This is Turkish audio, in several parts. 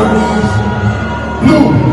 referees, blue.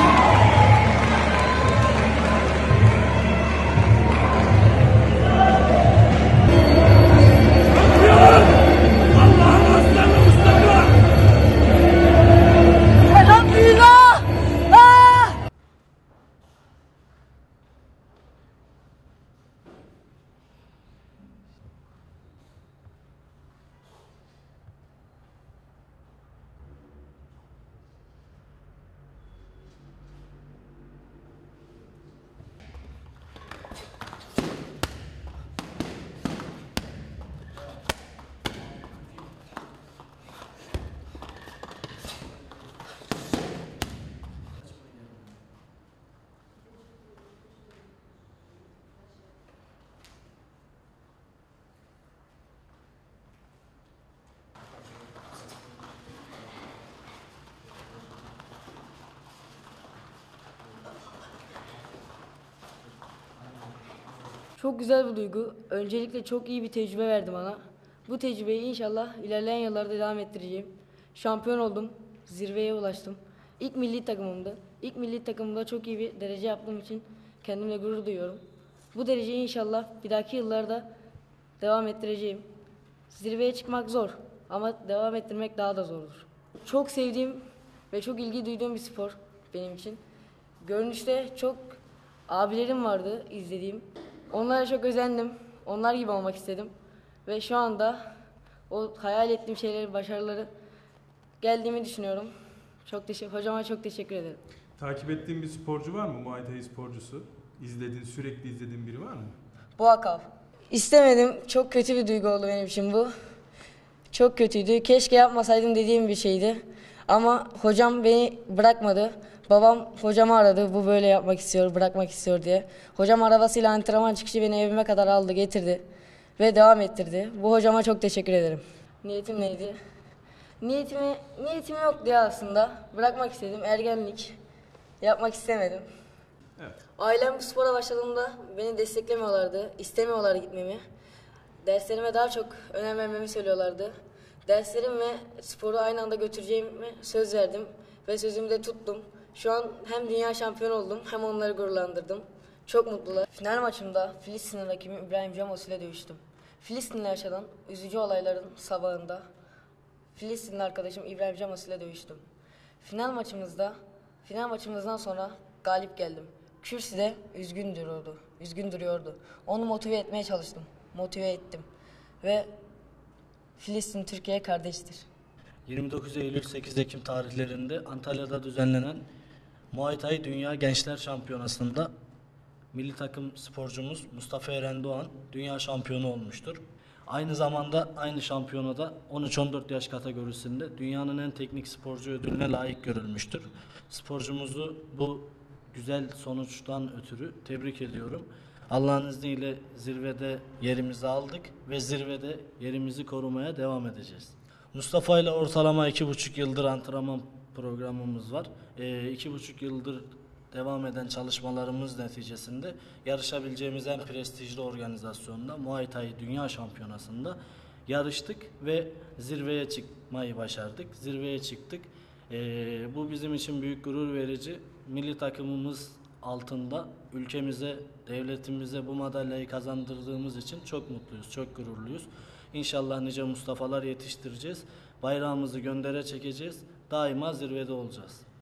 Çok güzel bir duygu. Öncelikle çok iyi bir tecrübe verdi bana. Bu tecrübeyi inşallah ilerleyen yıllarda devam ettireceğim. Şampiyon oldum. Zirveye ulaştım. İlk milli takımımdı. İlk milli takımımda çok iyi bir derece yaptığım için kendimle gurur duyuyorum. Bu dereceyi inşallah bir dahaki yıllarda devam ettireceğim. Zirveye çıkmak zor ama devam ettirmek daha da zordur. Çok sevdiğim ve çok ilgi duyduğum bir spor benim için. Görünüşte çok abilerim vardı izlediğim. Onlara çok özendim. Onlar gibi olmak istedim. Ve şu anda o hayal ettiğim şeyleri, başarıları geldiğimi düşünüyorum. Hocama çok teşekkür ederim. Takip ettiğin bir sporcu var mı? Muay Thai sporcusu. Sürekli izlediğin biri var mı? Boğakav. İstemedim. Çok kötü bir duygu oldu benim için bu. Çok kötüydü. Keşke yapmasaydım dediğim bir şeydi. Ama hocam beni bırakmadı. Babam hocamı aradı. Bu böyle yapmak istiyor, bırakmak istiyor diye. Hocam arabasıyla antrenman çıkışı beni evime kadar aldı, getirdi. Ve devam ettirdi. Bu hocama çok teşekkür ederim. Niyetim neydi? Niyetim yoktu ya aslında. Bırakmak istedim. Ergenlik. Yapmak istemedim. Evet. Ailem bu spora başladığımda beni desteklemiyorlardı. İstemiyorlardı gitmemi. Derslerime daha çok önem vermemi söylüyorlardı. Derslerim ve sporu aynı anda götüreceğime söz verdim. Ve sözümü de tuttum. Şu an hem dünya şampiyonu oldum hem onları gururlandırdım. Çok mutlular. Final maçımda Filistinli rakibim İbrahim Camos ile dövüştüm. Filistin'le yaşanan üzücü olayların sabahında Filistinli arkadaşım İbrahim Camos ile dövüştüm. Final maçımızdan sonra galip geldim. Kürsüde üzgün duruyordu. Onu motive etmeye çalıştım. Motive ettim. Ve Filistin Türkiye kardeştir. 29 Eylül 8 Ekim tarihlerinde Antalya'da düzenlenen Muay Thai Dünya Gençler Şampiyonası'nda milli takım sporcumuz Mustafa Eren Doğan dünya şampiyonu olmuştur. Aynı zamanda aynı şampiyonada 13-14 yaş kategorisinde dünyanın en teknik sporcu ödülüne layık görülmüştür. Sporcumuzu bu güzel sonuçtan ötürü tebrik ediyorum. Allah'ın izniyle zirvede yerimizi aldık ve zirvede yerimizi korumaya devam edeceğiz. Mustafa ile ortalama 2,5 yıldır antrenman programımız var. 2,5 yıldır devam eden çalışmalarımız neticesinde yarışabileceğimiz en prestijli organizasyonda Muay Thai Dünya Şampiyonası'nda yarıştık ve zirveye çıkmayı başardık. Zirveye çıktık. Bu bizim için büyük gurur verici. Milli takımımız altında ülkemize, devletimize bu madalyayı kazandırdığımız için çok mutluyuz, çok gururluyuz. İnşallah nice Mustafa'lar yetiştireceğiz. Bayrağımızı göndere çekeceğiz. Daima zirvede olacağız.